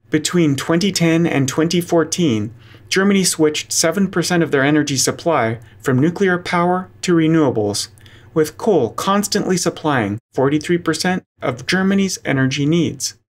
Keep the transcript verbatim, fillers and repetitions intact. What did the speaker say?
Between twenty ten and twenty fourteen, Germany switched seven percent of their energy supply from nuclear power to renewables, with coal constantly supplying forty-three percent of Germany's energy needs.